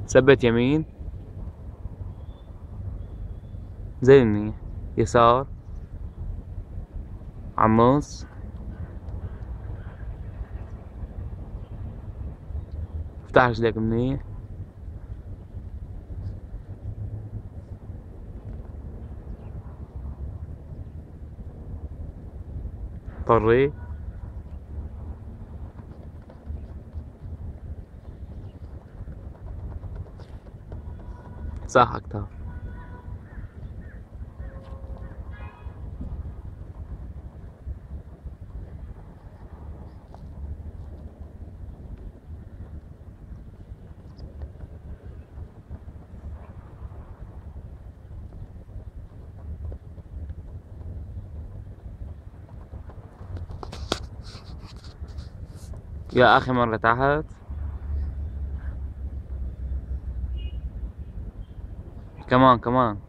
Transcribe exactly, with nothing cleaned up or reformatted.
ثبت يمين، زيني يسار، عالنص، افتح رجليك منيح، طري، صح اكتر. يا اخي مرة تحت، كمان كمان.